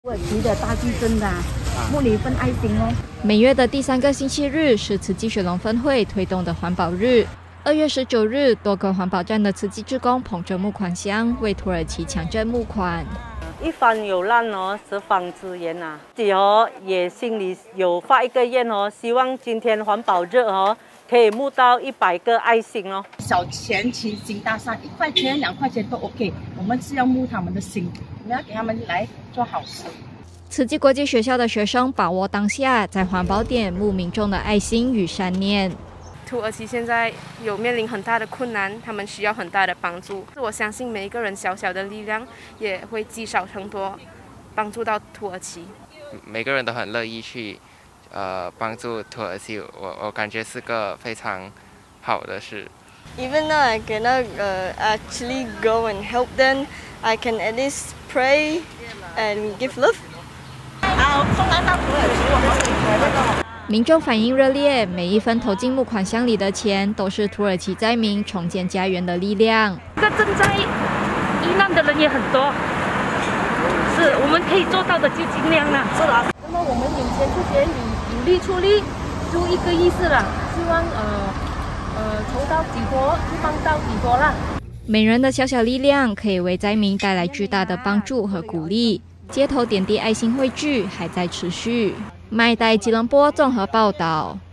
土耳其的大地震的，募你一份爱心哦。 每月的第3个星期日是慈济雪隆分会推动的环保日。2月19日，多个环保站的慈济志工捧着募款箱，为土耳其强震募款。 一方有难十方支援啊！自己也心里有发一个愿希望今天环保日可以募到100个爱心哦。 小钱行大善，1块钱、2块钱都 OK。我们是要募他们的心，我们要给他们来做好事。 慈济国际学校的学生把握当下，在环保点募民众的爱心与善念。 土耳其现在有面临很大的困难，他们需要很大的帮助。我相信每一个人小小的力量也会积少成多，帮助到土耳其。 每个人都很乐意去帮助土耳其，我感觉是个非常好的事。 Even though I cannot actually go and help them, I can at least pray and give love. 送来到土耳其，我们是民众反应热烈，每一分投进募款箱里的钱，都是土耳其灾民重建家园的力量。 这个赈灾遇难的人也很多，是我们可以做到的就尽量了。 是的。 那么我们有钱出钱，有力出力，就一个意思了。希望筹到几多就帮到几多啦。 每人的小小力量，可以为灾民带来巨大的帮助和鼓励。街头点滴爱心汇聚还在持续。麦代吉隆坡综合报道。